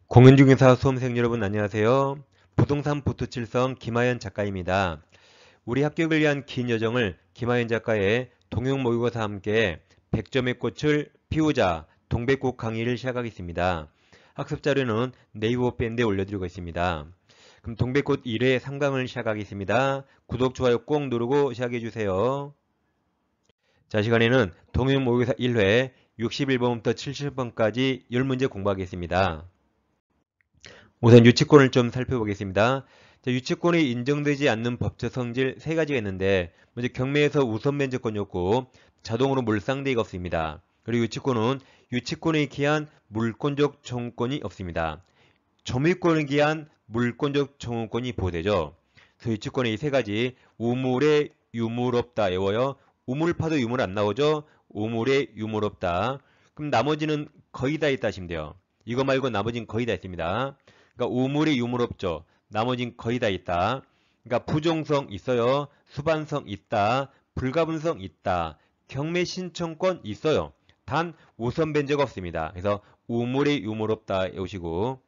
공인중개사 수험생 여러분 안녕하세요. 부동산 보트칠성 김하연 작가입니다. 우리 합격을 위한 긴 여정을 김하연 작가의 동영 모의고사와 함께 100점의 꽃을 피우자 동백꽃 강의를 시작하겠습니다. 학습 자료는 네이버 밴드에 올려드리고 있습니다. 그럼 동백꽃 1회 3강을 시작하겠습니다. 구독, 좋아요 꼭 누르고 시작해주세요. 자, 시간에는 동영 모의고사 1회 61번부터 70번까지 10문제 공부하겠습니다. 우선 유치권을 좀 살펴보겠습니다. 자, 유치권이 인정되지 않는 법적 성질 세 가지가 있는데 먼저 경매에서 우선 면제권이 없고 자동으로 몰상대가 없습니다. 그리고 유치권은 유치권에 기한 물권적 청구권이 없습니다. 점유권에 기한 물권적 청구권이 보호되죠. 그래서 유치권의 이 세 가지 우물에 유물 없다 외워요. 우물파도 유물 안 나오죠. 우물에 유물 없다. 그럼 나머지는 거의 다 있다 하시면 돼요. 이거 말고 나머지는 거의 다 있습니다. 그러니까 우물이 유물 없죠. 나머지는 거의 다 있다. 그러니까 부종성 있어요. 수반성 있다. 불가분성 있다. 경매 신청권 있어요. 단 우선 변제가 없습니다. 그래서 우물이 유물 없다 외우시고,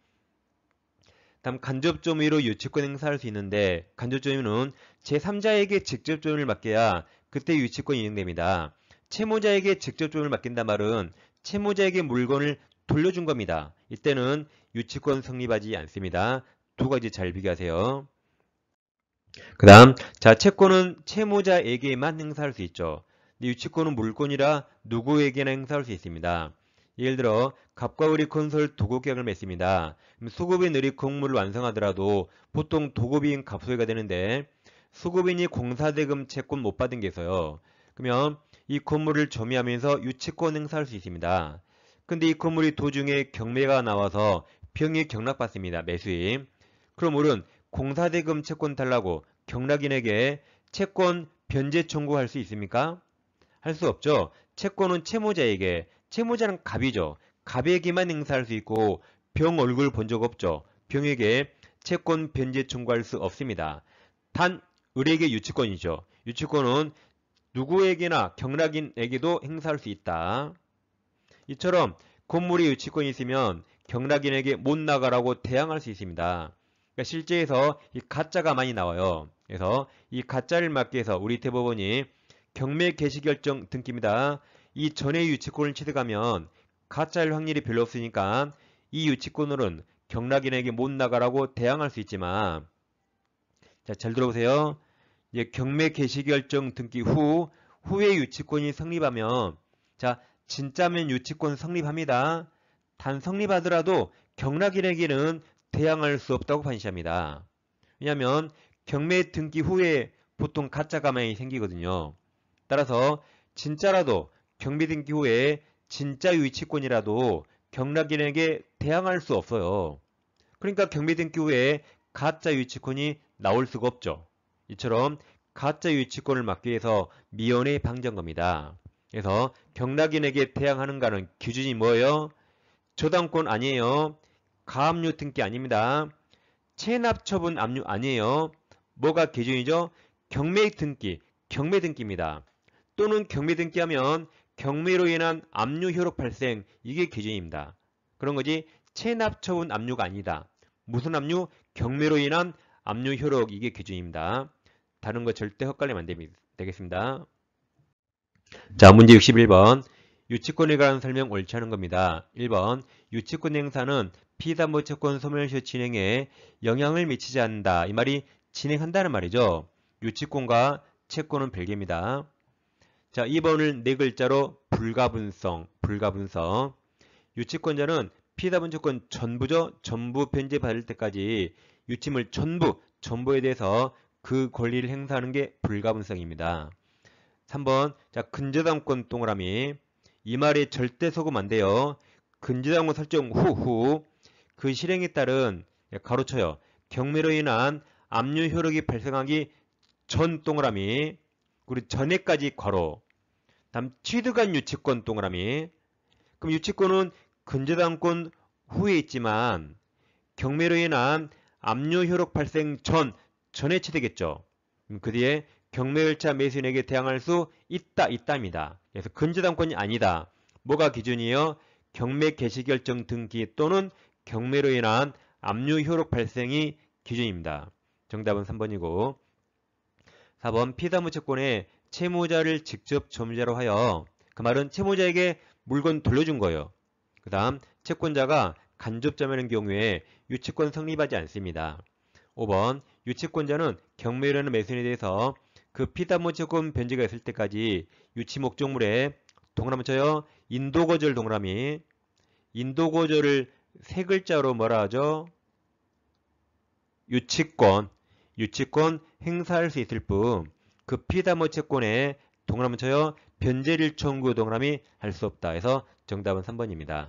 다음 간접점유로 유치권 행사할 수 있는데 간접점유는 제3자에게 직접 점유를 맡겨야 그때 유치권이 인정됩니다. 채무자에게 직접 점유를 맡긴단 말은 채무자에게 물건을 돌려준 겁니다. 이때는 유치권 성립하지 않습니다. 두 가지 잘 비교하세요. 그 다음 자, 채권은 채무자에게만 행사할 수 있죠. 근데 유치권은 물권이라 누구에게나 행사할 수 있습니다. 예를 들어 갑과 을이 건설 도급계약을 맺습니다. 수급인 을이 공물을 완성하더라도 보통 도급인 갑소유가 되는데 수급인이 공사대금 채권 못 받은 게 있어요. 그러면 이 건물을 점유하면서 유치권 행사할 수 있습니다. 근데 이 건물이 도중에 경매가 나와서 병이 경락받습니다. 매수인. 그럼 을은 공사대금 채권 달라고 경락인에게 채권 변제 청구할 수 있습니까? 할 수 없죠. 채권은 채무자에게, 채무자는 갑이죠. 갑에게만 행사할 수 있고 병 얼굴 본 적 없죠. 병에게 채권 변제 청구할 수 없습니다. 단 을에게 유치권이죠. 유치권은 누구에게나 경락인에게도 행사할 수 있다. 이처럼 건물이 유치권이 있으면 경락인에게 못 나가라고 대항할 수 있습니다. 그러니까 실제에서 이 가짜가 많이 나와요. 그래서 이 가짜를 막기 위해서 우리 대법원이 경매 개시결정 등기입니다. 이 전에 유치권을 취득하면 가짜일 확률이 별로 없으니까 이 유치권으로는 경락인에게 못 나가라고 대항할 수 있지만, 자, 잘 들어보세요. 이제 경매 개시결정 등기 후에 유치권이 성립하면, 자, 진짜면 유치권 성립합니다. 단 성립하더라도 경락인에게는 대항할 수 없다고 판시합니다. 왜냐하면 경매 등기 후에 보통 가짜가 많이 생기거든요. 따라서 진짜라도 경매 등기 후에 진짜 유치권이라도 경락인에게 대항할 수 없어요. 그러니까 경매 등기 후에 가짜 유치권이 나올 수가 없죠. 이처럼 가짜 유치권을 막기 위해서 미연에 방지한 겁니다. 그래서 경락인에게 대항하는가는 기준이 뭐예요? 저당권 아니에요. 가압류 등기 아닙니다. 체납처분 압류 아니에요. 뭐가 기준이죠? 경매 등기, 경매 등기입니다. 또는 경매 등기하면 경매로 인한 압류 효력 발생, 이게 기준입니다. 그런 거지 체납처분 압류가 아니다. 무슨 압류? 경매로 인한 압류 효력, 이게 기준입니다. 다른 거 절대 헷갈리면 안 되겠습니다. 자, 문제 61번. 유치권에 관한 설명 옳지 않은 겁니다. 1번. 유치권 행사는 피담보 채권 소멸시 진행에 영향을 미치지 않는다. 이 말이 진행한다는 말이죠. 유치권과 채권은 별개입니다. 자, 2번을 네 글자로 불가분성, 불가분성. 유치권자는 피담보 채권 전부죠. 전부 변제받을 때까지 유치물 전부에 대해서 그 권리를 행사하는 게 불가분성입니다. 3번, 자, 근저당권 동그라미. 이 말이 절대 속으면 안 돼요. 근저당권 설정 후 그 실행에 따른 가로쳐요. 경매로 인한 압류 효력이 발생하기 전 동그라미. 그리고 전에까지 괄호. 다음 취득한 유치권 동그라미. 그럼 유치권은 근저당권 후에 있지만 경매로 인한 압류 효력 발생 전에 취득했죠. 그 뒤에 경매열차 매수인에게 대항할 수 있다입니다. 그래서 근저당권이 아니다. 뭐가 기준이에요? 경매 개시결정 등기 또는 경매로 인한 압류 효력 발생이 기준입니다. 정답은 3번이고 4번 피담보 채권에 채무자를 직접 점유자로 하여 그 말은 채무자에게 물건 돌려준 거예요. 그 다음 채권자가 간접점유하는 경우에 유치권 성립하지 않습니다. 5번 유치권자는 경매로 하는 매수인에 대해서 그 피담보 채권 변제가 있을 때까지 유치 목적물에 동그라미 쳐요. 인도거절 동그라미 인도거절을 세 글자로 뭐라 하죠? 유치권 행사할 수 있을 뿐 그 피담보 채권에 동그라미 쳐요. 변제를 청구 동그라미 할 수 없다 해서 정답은 3번입니다.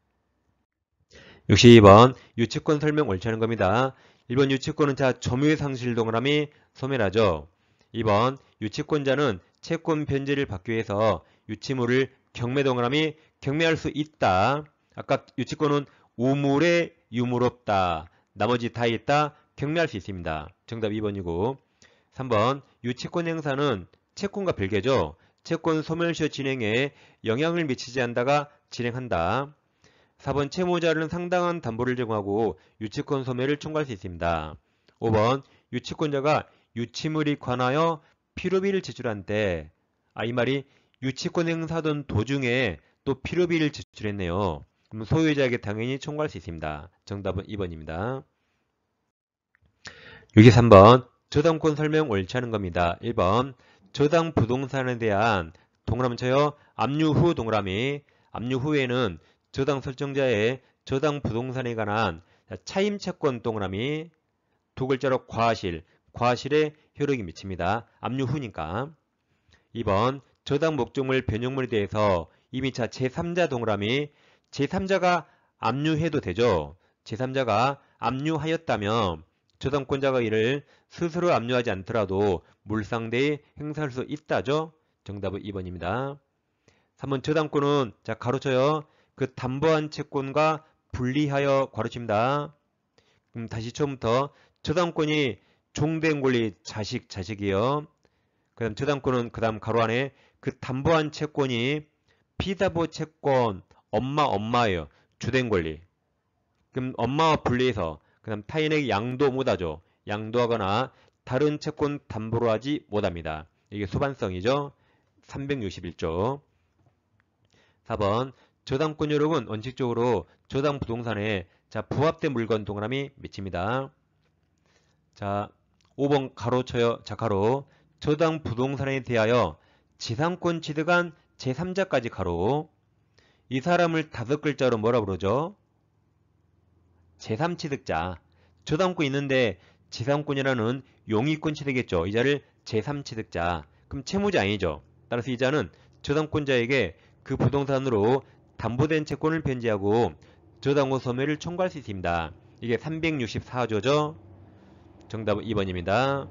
62번 유치권 설명 옳지 않은 겁니다. 1번 유치권은 자 점유의 상실 동그라미 소멸하죠. 2번 유치권자는 채권 변제를 받기 위해서 유치물을 경매 동그라미 경매할 수 있다. 아까 유치권은 우물에 유물 없다. 나머지 다 있다. 경매할 수 있습니다. 정답 2번이고 3번 유치권 행사는 채권과 별개죠. 채권 소멸시효 진행에 영향을 미치지 않다가 진행한다. 4번 채무자는 상당한 담보를 제공하고 유치권 소멸을 청구할 수 있습니다. 5번 유치권자가 유치물이 관하여 필요비를 지출한 때 이 말이 유치권 행사하던 도중에 또 필요비를 지출했네요. 그럼 소유자에게 당연히 청구할 수 있습니다. 정답은 2번입니다. 63번 저당권 설명 옳지 않은 겁니다. 1번 저당 부동산에 대한 동그라미 쳐요. 압류 후 동그라미 압류 후에는 저당 설정자의 저당 부동산에 관한 차임채권 동그라미 두 글자로 과실에 효력이 미칩니다. 압류 후니까. 2번 저당 목적물 변형물에 대해서 이미 제3자 동그라미 제3자가 압류해도 되죠. 제3자가 압류하였다면 저당권자가 이를 스스로 압류하지 않더라도 물상대에 행사할 수 있다죠. 정답은 2번입니다. 3번 저당권은 가로쳐요. 그 담보한 채권과 분리하여 괄호칩니다. 그럼 다시 처음부터 저당권이 종된 권리 자식이요. 그 다음 저당권은 그 다음 가로 안에 그 담보한 채권이 피담보 채권 엄마예요. 주된 권리. 그럼 엄마와 분리해서 그 다음 타인에게 양도 못하죠. 양도하거나 다른 채권 담보로 하지 못합니다. 이게 소반성이죠. 361조. 4번 저당권 효력은 원칙적으로 저당 부동산에 부합된 물건 동그라미 미칩니다. 5번 가로 쳐요. 가로 저당 부동산에 대하여 지상권 취득한 제3자까지 가로 이 사람을 5글자로 뭐라 부르죠? 제3취득자. 저당권 있는데 지상권이라는 용의권 취득했죠. 이자를 제3취득자. 그럼 채무자 아니죠. 따라서 이자는 저당권자에게 그 부동산으로 담보된 채권을 변제하고 저당권 소멸을 청구할 수 있습니다. 이게 364조죠. 정답은 2번입니다.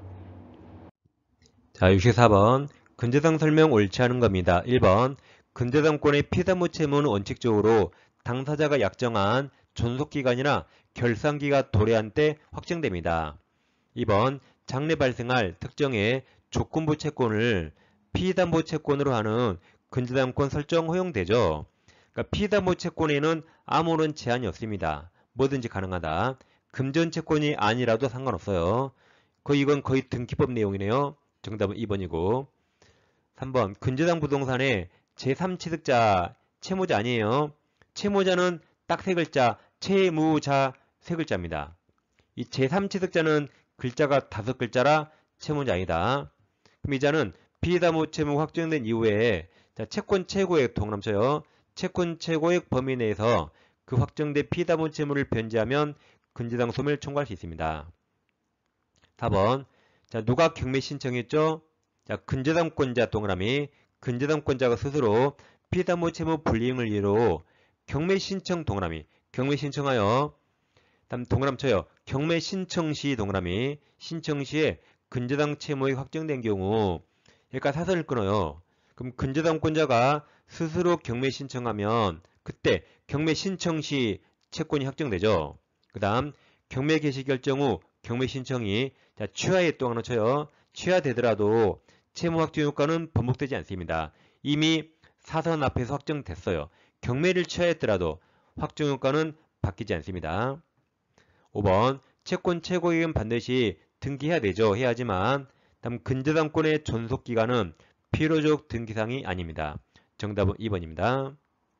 64번 근저당 설명 옳지 않은 겁니다. 1번 근저당권의 피담보 채무는 원칙적으로 당사자가 약정한 존속기간이나 결산기가 도래한 때 확정됩니다. 2번 장래 발생할 특정의 조건부 채권을 피담보 채권으로 하는 근저당권 설정 허용되죠. 그러니까 피담보 채권에는 아무런 제한이 없습니다. 뭐든지 가능하다. 금전 채권이 아니라도 상관없어요. 이건 거의 등기법 내용이네요. 정답은 2번이고 3번 근저당 부동산의 제3취득자 채무자 아니에요. 채무자는 딱 세 글자 채무자 세 글자입니다. 이 제3취득자는 글자가 5글자라 채무자 아니다. 그럼 이자는 피담보 채무 확정된 이후에 채권 최고액 동그라미 쳐요. 채권 최고액 범위 내에서 그 확정된 피담보 채무를 변제하면 근저당 소멸 청구할 수 있습니다. 4번 누가 경매 신청했죠? 근저당권자 동그라미 근저당권자가 스스로 피담보 채무 불이행을 이유로 경매 신청 동그라미 경매 신청하여 다음 동그라미 쳐요. 경매 신청 시 동그라미 신청 시에 근저당 채무액 확정된 경우 그러니까 사선을 끊어요. 그럼 근저당권자가 스스로 경매 신청하면 그때 경매 신청 시 채권이 확정되죠. 그 다음 경매 개시 결정 후 경매 신청이 취하에 또 하나 쳐요. 취하되더라도 채무 확정 효과는 번복되지 않습니다. 이미 사선 앞에서 확정됐어요. 경매를 취하했더라도 확정 효과는 바뀌지 않습니다. 5번 채권 최고액은 반드시 등기해야 되죠. 해야지만 다음 근저당권의 존속기간은 필요적 등기사항이 아닙니다. 정답은 2번입니다.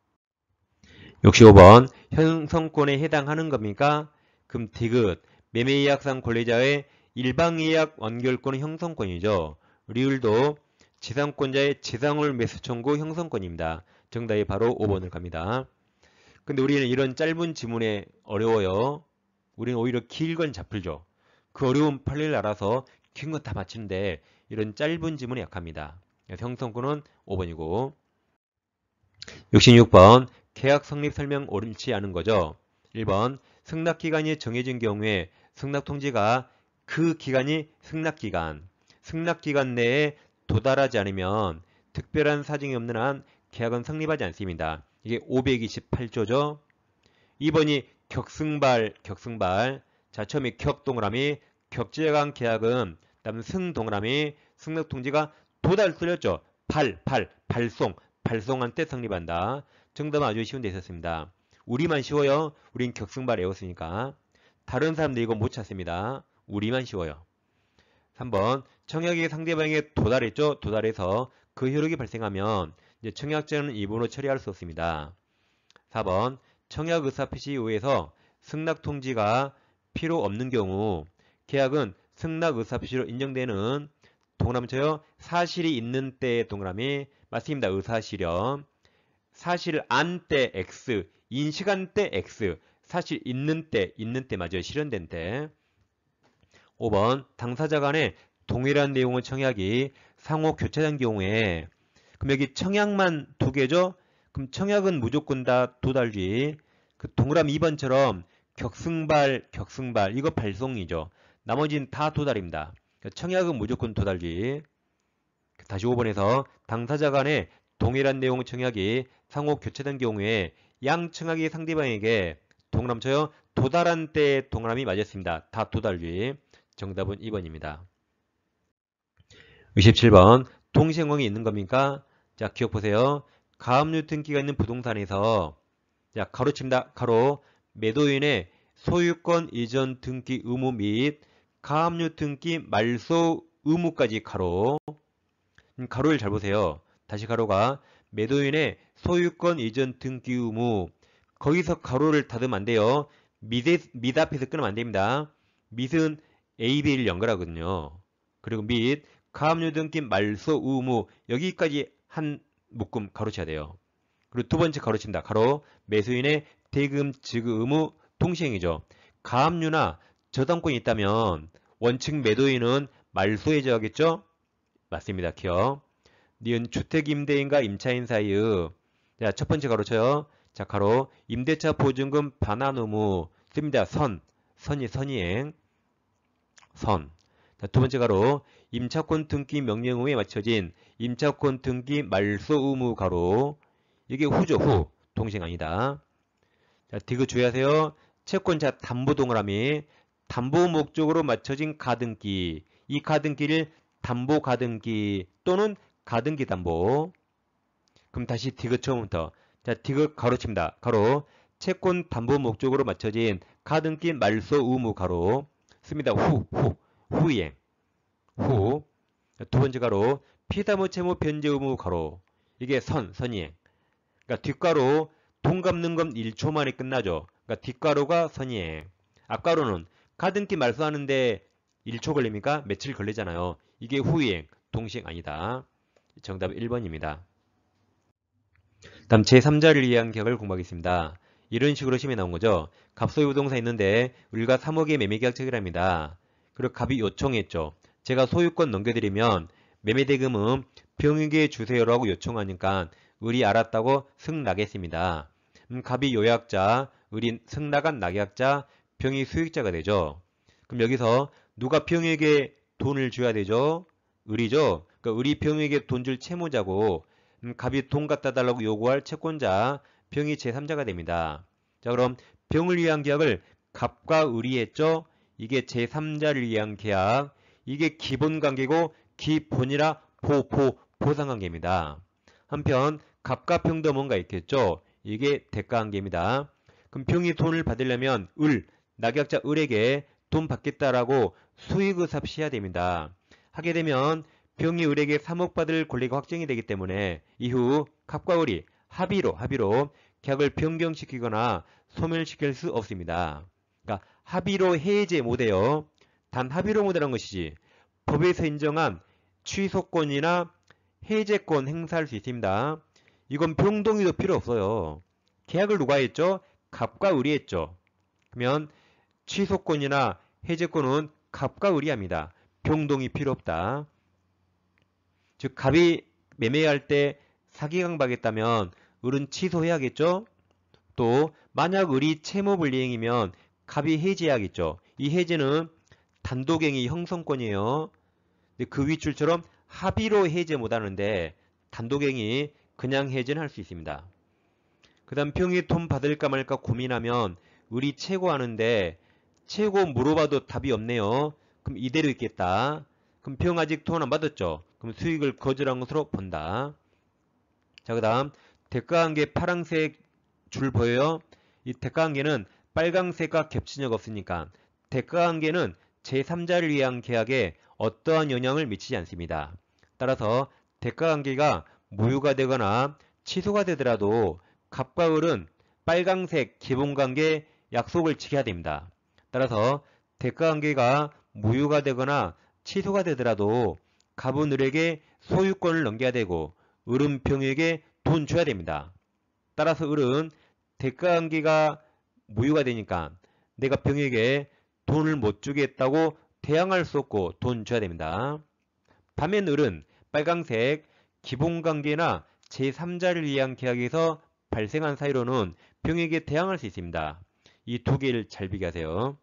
65번 형성권에 해당하는 겁니까? 그럼 디귿 매매예약상 권리자의 일방예약 완결권은 형성권이죠. 리을도 지상권자의 지상물 매수 청구 형성권입니다. 정답이 바로 5번을 갑니다. 근데 우리는 이런 짧은 지문에 어려워요. 우리는 오히려 길 건 잡풀죠. 그 어려운 판례를 알아서 긴 건 다 맞히는데 이런 짧은 지문에 약합니다. 그래서 형성권은 5번이고 66번 계약 성립 설명 옳지 않은 거죠. 1번 승낙기간이 정해진 경우에 승낙통지가 그 기간이 승낙기간 내에 도달하지 않으면 특별한 사정이 없는 한 계약은 성립하지 않습니다. 이게 528조죠. 2번이 격승발. 자, 처음에 격 동그라미, 격제간 계약은, 다음 승 동그라미, 승낙통지가 도달 틀렸죠. 발송한 때 성립한다. 정답은 아주 쉬운 데 있었습니다. 우리만 쉬워요. 우린 격승발 외웠으니까. 다른 사람들 이거 못 찾습니다. 우리만 쉬워요. 3번 청약이 상대방에게 도달했죠. 도달해서 그 효력이 발생하면 이제 청약자는 이분으로 처리할 수 없습니다. 4번 청약 의사 표시 이후에서 승낙 통지가 필요 없는 경우 계약은 승낙 의사 표시로 인정되는 동그라미 쳐요. 사실이 있는 때 동그라미 맞습니다. 의사실현 사실 안 때 X 인식한 때 X 사실 있는 때 맞아요. 실현된 때. 5번 당사자 간에 동일한 내용의 청약이 상호 교체된 경우에 그럼 여기 청약만 두 개죠? 그럼 청약은 무조건 다 도달지. 그 동그라미 2번처럼 격승발 이거 발송이죠. 나머지는 다 도달입니다. 청약은 무조건 도달지. 다시 5번에서 당사자 간에 동일한 내용의 청약이 상호 교체된 경우에 양 청약이 상대방에게 동그라미 쳐요. 도달한 때 동그라미 맞았습니다. 다 도달지. 정답은 2번입니다. 67번 동시행황이 있는 겁니까? 자, 기억 보세요. 가압류 등기가 있는 부동산에서 자, 가로칩니다. 가로 매도인의 소유권 이전 등기 의무 및 가압류 등기 말소 의무까지 가로. 가로를 잘 보세요. 다시 가로가 매도인의 소유권 이전 등기 의무. 거기서 가로를 닫으면 안 돼요. 밑 앞에서 끊으면 안 됩니다. 밑은 A, B를 연결하거든요. 그리고 및 가압류 등기 말소 의무 여기까지 한 묶음 가로쳐야 돼요. 그리고 두 번째 가로칩니다. 가로 매수인의 대금 지급 의무 동시행이죠. 가압류나 저당권이 있다면 원칙 매도인은 말소에 저하겠죠? 맞습니다. 기억. 니은 주택임대인과 임차인 사이의 자, 첫 번째 가로쳐요. 자, 가로 임대차 보증금 반환 의무 씁니다. 선이행 선. 자, 두 번째 가로 임차권 등기 명령 의무에 맞춰진 임차권 등기 말소 의무 가로 이게 후죠. 후. 동시행 아니다. 자, 디귿 주의하세요. 채권자 담보 동그라미 담보 목적으로 맞춰진 가등기 이 가등기를 담보 가등기 또는 가등기 담보. 그럼 다시 디귿 처음부터. 자, 디귿 가로칩니다. 가로 채권 담보 목적으로 맞춰진 가등기 말소 의무 가로 씁니다. 후이행. 후. 두 번째 가로 피담보 채무 변제 의무 가로 이게 선이행. 그러니까 뒷가로 돈 갚는 건 1초 만에 끝나죠. 그러니까 뒷가로가 선이행. 앞가로는 가등기 말소하는데 1초 걸립니까? 며칠 걸리잖아요. 이게 후이행. 동시행 아니다. 정답 1번입니다. 다음 제3자를 위한 계약을 공부하겠습니다. 이런 식으로 시험에 나온 거죠. 갑소유 부동산 있는데 우리가 3억에 매매계약 체결합니다. 그리고 갑이 요청했죠. 제가 소유권 넘겨드리면 매매대금은 병에게 주세요라고 요청하니까 을이 알았다고 승낙했습니다. 갑이 요약자, 을이 승낙한 낙약자, 병이 수익자가 되죠. 그럼 여기서 누가 병에게 돈을 줘야 되죠? 을이죠. 그러니까 을이 병에게 돈 줄 채무자고 갑이 돈 갖다 달라고 요구할 채권자, 병이 제3자가 됩니다. 자, 그럼 병을 위한 계약을 갑과 을이 했죠. 이게 제3자를 위한 계약. 이게 기본관계고 기본이라 보상관계입니다. 한편 갑과 병도 뭔가 있겠죠. 이게 대가관계입니다. 그럼 병이 돈을 받으려면 낙약자 을에게 돈 받겠다라고 수의구삽시해야 됩니다. 하게 되면 병이 을에게 3억 받을 권리가 확정이 되기 때문에 이후 갑과 을이 합의로 계약을 변경시키거나 소멸시킬 수 없습니다. 그러니까 합의로 해제 못해요. 단 합의로 못하는 것이지 법에서 인정한 취소권이나 해제권 행사할 수 있습니다. 이건 병동의도 필요 없어요. 계약을 누가 했죠? 갑과 을이 했죠. 그러면 취소권이나 해제권은 갑과 을이 합니다. 병동이 필요 없다. 즉 갑이 매매할 때 사기강박했다면 을은 취소해야겠죠. 또 만약 을이 채무불이행이면 갑이 해제해야겠죠. 이 해제는 단독행위 형성권이에요. 그 위줄처럼 합의로 해제 못하는데 단독행위 그냥 해제는 할 수 있습니다. 그 다음 병이 돈 받을까 말까 고민하면 을이 최고하는데 최고 물어봐도 답이 없네요. 그럼 이대로 있겠다. 그럼 병 아직 돈 안 받았죠. 그럼 수익을 거절한 것으로 본다. 자, 그 다음 대가관계 파란색 줄 보여요? 이 대가관계는 빨강색과 겹친 적 없으니까 대가관계는 제3자를 위한 계약에 어떠한 영향을 미치지 않습니다. 따라서 대가관계가 무효가 되거나 취소가 되더라도 갑과 을은 빨강색 기본관계 약속을 지켜야 됩니다. 따라서 대가관계가 무효가 되거나 취소가 되더라도 갑은 을에게 소유권을 넘겨야 되고 을은 병에게 돈 줘야 됩니다. 따라서 을은 대가관계가 무효가 되니까 내가 병에게 돈을 못 주겠다고 대항할 수 없고 돈 줘야 됩니다. 반면 을은 빨강색 기본관계나 제3자를 위한 계약에서 발생한 사유로는 병에게 대항할 수 있습니다. 이 두 개를 잘 비교하세요.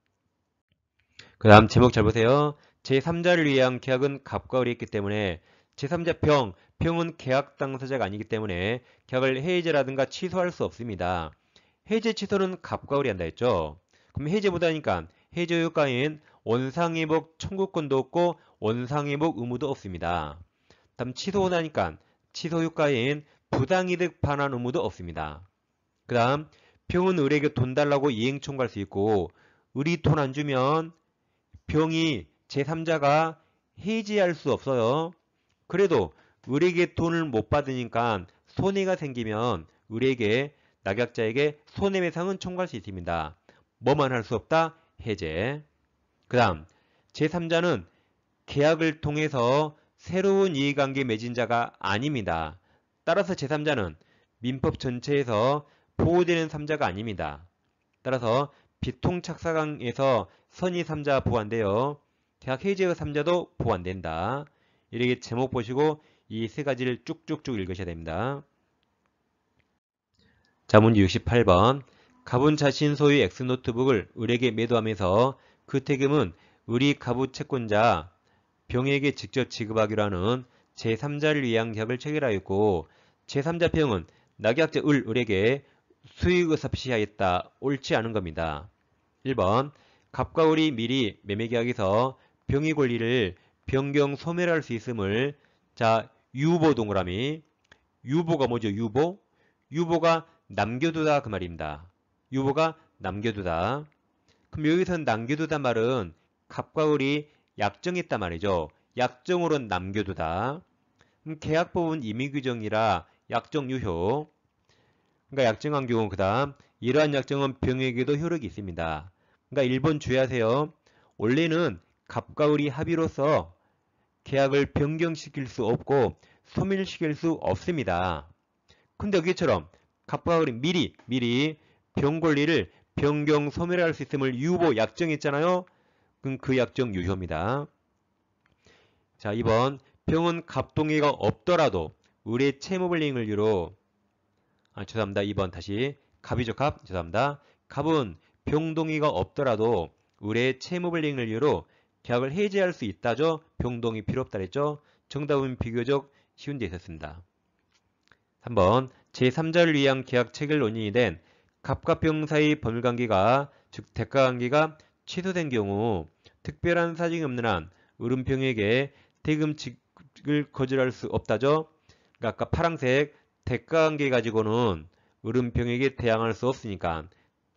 그 다음 제목 잘 보세요. 제3자를 위한 계약은 갑과 을이 있기 때문에 제3자 병은 계약 당사자가 아니기 때문에 계약을 해제라든가 취소할 수 없습니다. 해제 취소는 갑과 을이 한다 했죠. 그럼 해제 못하니까 해제 효과인 원상회복 청구권도 없고 원상회복 의무도 없습니다. 다음 취소 못하니까 취소 효과인 부당이득 반환 의무도 없습니다. 그 다음 병은 을에게 돈 달라고 이행 청구할 수 있고 을이 돈 안 주면 병이 제3자가 해지할 수 없어요. 그래도 을에게 돈을 못 받으니까 손해가 생기면 을에게 낙약자에게 손해배상은 청구할 수 있습니다. 뭐만 할 수 없다? 해제. 그 다음 제3자는 계약을 통해서 새로운 이해관계 맺은 자가 아닙니다. 따라서 제3자는 민법 전체에서 보호되는 3자가 아닙니다. 따라서 비통착사강에서 선의 3자 보호 안 돼요. 계약 해제의 3자도 보호 안 된다. 이렇게 제목 보시고 이 세 가지를 쭉쭉쭉 읽으셔야 됩니다. 자, 문제 68번. 갑은 자신 소유 X노트북을 을에게 매도하면서 그 태금은 을이 갑의 채권자 병에게 직접 지급하기로 하는 제3자를 위한 계약을 체결하였고 제3자 병은 낙약자 을에게 수익의사피시하였다. 옳지 않은 겁니다. 1번 갑과 을이 미리 매매계약에서 병의 권리를 변경 소멸할 수 있음을 자 유보 동그라미 유보가 뭐죠? 유보가 남겨두다 그 말입니다. 유보가 남겨두다. 그럼 여기서 남겨두다 말은 갑과 을이 약정했단 말이죠. 약정으로 남겨두다. 그럼 계약법은 임의규정이라 약정 유효. 그러니까 약정한 경우 그 다음 이러한 약정은 병에게도 효력이 있습니다. 그러니까 1번 주의하세요. 원래는 갑과 을이 합의로서 계약을 변경시킬 수 없고 소멸시킬 수 없습니다. 근데 여기처럼 갑과 을이 미리 병 권리를 변경 소멸할 수 있음을 유보 약정했잖아요. 그럼 그 약정 유효입니다. 자, 2번 병은 갑동의가 없더라도 을의 채무불이행을 이유로 죄송합니다. 2번 다시 갑이죠. 죄송합니다. 갑은 병동의가 없더라도 을의 채무불이행을 이유로 계약을 해지할 수 있다죠. 병동의 필요 없다 그랬죠. 정답은 비교적 쉬운 데 있었습니다. 3번 제3자를 위한 계약 체결 원인이 된 갑과 병 사이 법률관계가 즉 대가관계가 취소된 경우 특별한 사정이 없는 한 을은 병에게 대금 지급을 거절할 수 없다죠. 그러니까 아까 파란색 대가관계 가지고는 을은 병에게 대항할 수 없으니까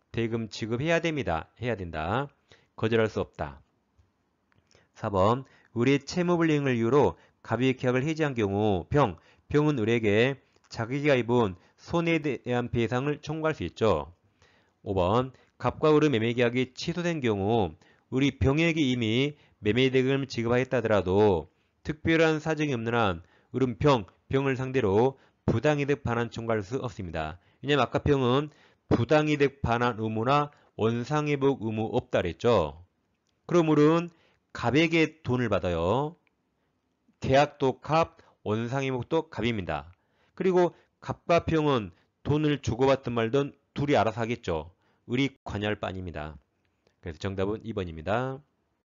대금 지급해야 됩니다. 해야 된다. 거절할 수 없다. 4번 의뢰 채무불이행을 이유로 갑이 계약을 해지한 경우 병은 의뢰에게 자기가 입은 손해에 대한 배상을 청구할 수 있죠. 5번 갑과 을의 매매계약이 취소된 경우 우리 병에게 이미 매매대금을 지급하였다 하더라도 특별한 사정이 없는 한 을은 병을 상대로 부당이득 반환 청구할 수 없습니다. 왜냐하면 아까 병은 부당이득 반환 의무나 원상회복 의무 없다 그랬죠. 그럼 을은 갑에게 돈을 받아요. 계약도 갑, 원상회복도 갑입니다. 그리고 갑과 병은 돈을 주고받든 말든 둘이 알아서 하겠죠. 을이 관여할 바 아닙니다. 그래서 정답은 2번입니다.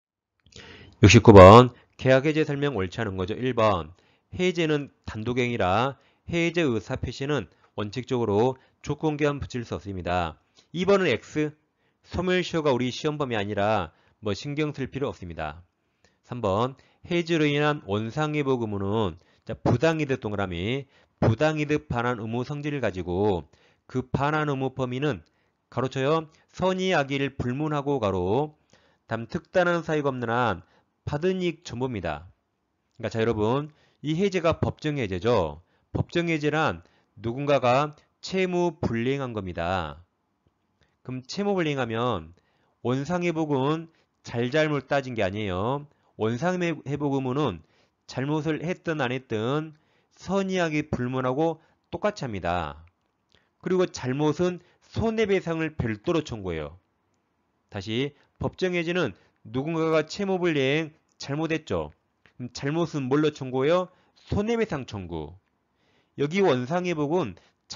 69번 계약 해제 설명 옳지 않은 거죠. 1번 해제는 단독행위라 해제 의사 표시는 원칙적으로 조건계한 붙일 수 없습니다. 2번은 X 소멸시효가 우리 시험 범위 아니라 뭐 신경 쓸 필요 없습니다. 3번 해지로 인한 원상회복 의무는 부당이득 동그라미 부당이득 반환 의무 성질을 가지고 그 반환 의무 범위는 가로쳐요 선의 악의를 불문하고 가로 다음 특단한 사유가 없는 한 받은 이익 전부입니다. 그러니까 자 여러분 이 해제가 법정해제죠. 법정해제란 누군가가 채무 불이행한 겁니다. 그럼 채무 불이행하면 원상회복은 잘잘못 따진 게 아니에요. 원상회복 의무는 잘못을 했든 안 했든 선의하게 불문하고 똑같이 합니다. 그리고 잘못은 손해배상을 별도로 청구해요. 다시 법정해지는 누군가가 채무불이행 잘못했죠. 그럼 잘못은 뭘로 청구해요? 손해배상 청구. 여기 원상회복은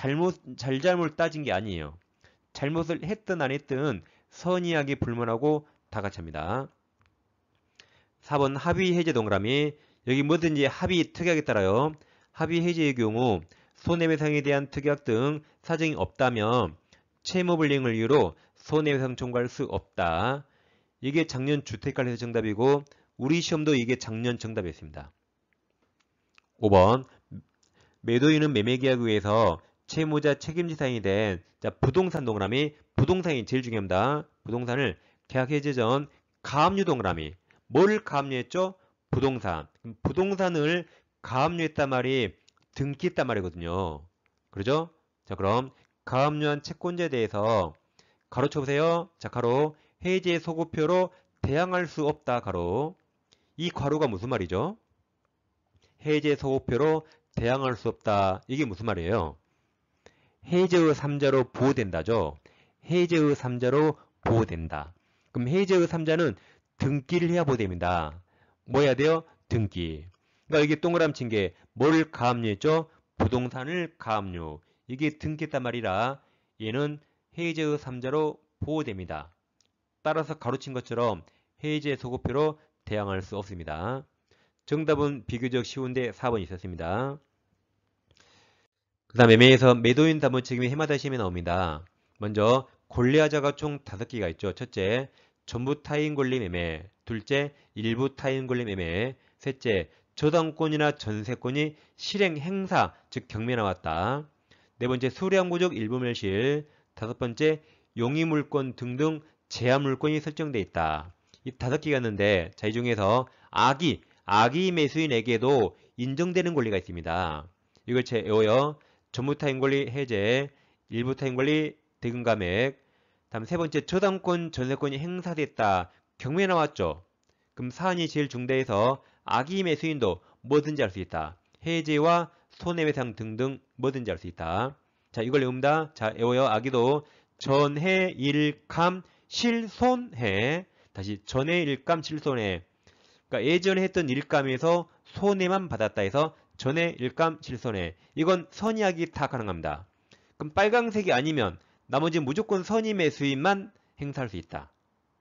잘잘못 따진 게 아니에요. 잘못을 했든 안 했든 선의하게 불문하고 다 같이 합니다. 4번 합의 해제 동그라미 여기 뭐든지 합의 특약에 따라요. 합의 해제의 경우 손해배상에 대한 특약 등 사정이 없다면 채무불이행을 이유로 손해배상 청구할 수 없다. 이게 작년 주택관리에서 정답이고 우리 시험도 이게 작년 정답이었습니다. 5번 매도인은 매매계약에 의해서 채무자 책임지사인이 된 부동산 동그라미 부동산이 제일 중요합니다. 부동산을 계약 해제 전 가압류 동그라미 뭘 가압류했죠? 부동산. 부동산을 가압류했단 말이 등기했단 말이거든요. 그러죠? 자 그럼 가압류한 채권자에 대해서 가로 쳐보세요. 자 가로 해제 소급표로 대항할 수 없다 가로. 이 괄호가 무슨 말이죠? 해제 소급표로 대항할 수 없다. 이게 무슨 말이에요? 해제의 3자로 보호된다죠. 해제의 3자로 보호된다. 그럼 해제의 3자는 등기를 해야 보호됩니다. 뭐 해야 돼요? 등기. 그러니까 이게 동그라미 친 게 뭘 가압류했죠? 부동산을 가압류. 이게 등기했단 말이라 얘는 해제의 3자로 보호됩니다. 따라서 가로친 것처럼 해제 소급표로 대항할 수 없습니다. 정답은 비교적 쉬운데 4번이 있었습니다. 그 다음 매매에서 매도인 담보 책임이 해마다 시험에 나옵니다. 먼저 권리하자가 총 5개가 있죠. 첫째, 전부 타인 권리 매매. 둘째, 일부 타인 권리 매매. 셋째, 저당권이나 전세권이 실행 행사, 즉 경매에 나왔다. 네 번째, 수량구적 일부 멸실. 다섯 번째, 용의물권 등등 제한물권이 설정되어 있다. 이 5개가 있는데 자, 이 중에서 악의 매수인에게도 인정되는 권리가 있습니다. 이걸 외워요. 전부 타인 권리 해제, 일부 타인 권리 대금 감액. 다음 세 번째 저당권 전세권이 행사됐다. 경매에 나왔죠. 그럼 사안이 제일 중대해서 악의 매수인도 뭐든지 할 수 있다. 해제와 손해배상 등등 뭐든지 할 수 있다. 자 이걸 외웁니다. 자 외워요. 악의도 전해 일감 실손해. 다시 전해 일감 실손해. 그러니까 예전에 했던 일감에서 손해만 받았다 해서 전해 일감 실손해. 이건 선의악이 다 가능합니다. 그럼 빨강색이 아니면 나머지 무조건 선의 매수인만 행사할 수 있다.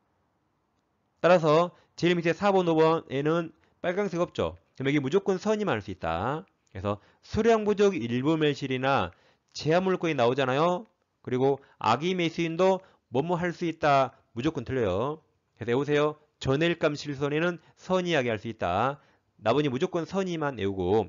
따라서 제일 밑에 4번, 5번에는 빨강색 없죠. 그럼 여기 무조건 선의만 할 수 있다. 그래서 수량부족 일부 멸실이나 제한물권이 나오잖아요. 그리고 악의 매수인도 뭐뭐 할 수 있다. 무조건 틀려요. 그래서 외우세요. 전해일감 실손에는 선의하게 할 수 있다. 나머지 무조건 선의만 외우고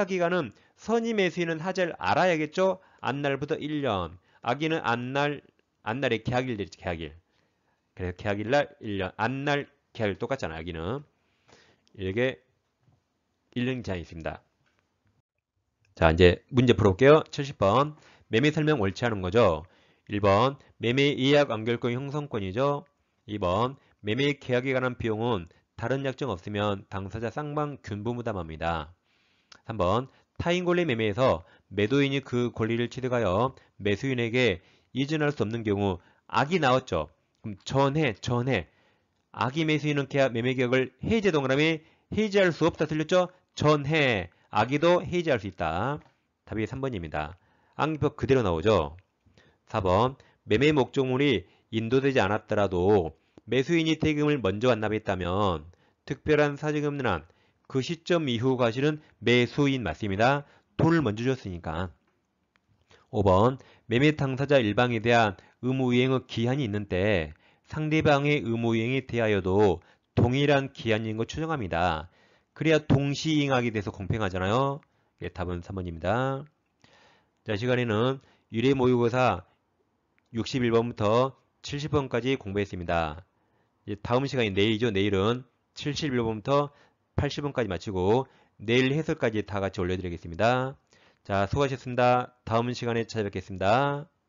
행사기간은 선의 매수인은 하자를 알아야겠죠. 안날부터 1년. 악의는 안날 안날의 개학일 되죠. 개학일. 그래서 개학일날 1년. 안날 개학일 똑같잖아요. 여기는. 이게 1년 제한이 있습니다. 자, 이제 문제 풀어볼게요. 70번. 매매 설명 옳지 않은 거죠. 1번. 매매 예약 완결권 형성권이죠. 2번. 매매 계약에 관한 비용은 다른 약정 없으면 당사자 쌍방 균부 부담합니다. 3번. 타인 권리 매매에서 매도인이 그 권리를 취득하여 매수인에게 이전할 수 없는 경우 악이 나왔죠. 그럼 전해. 악이 매수인은 매매 계약을 해제 동그라미 해지할 수 없다. 틀렸죠? 전해. 악의도 해지할 수 있다. 답이 3번입니다. 악립법 그대로 나오죠. 4번. 매매 목적물이 인도되지 않았더라도 매수인이 대금을 먼저 완납했다면 특별한 사정이 없는 한 그 시점 이후 과실은 매수인 맞습니다. 돈을 먼저 줬으니까. 5번. 매매 당사자 일방에 대한 의무이행의 기한이 있는데 상대방의 의무이행에 대하여도 동일한 기한인 거 추정합니다. 그래야 동시이행하게 돼서 공평하잖아요. 예, 답은 3번입니다. 자, 시간에는 유례 모의고사 61번부터 70번까지 공부했습니다. 이제 다음 시간이 내일이죠. 내일은 71번부터 80번까지 마치고 내일 해설까지 다 같이 올려드리겠습니다. 자, 수고하셨습니다. 다음 시간에 찾아뵙겠습니다.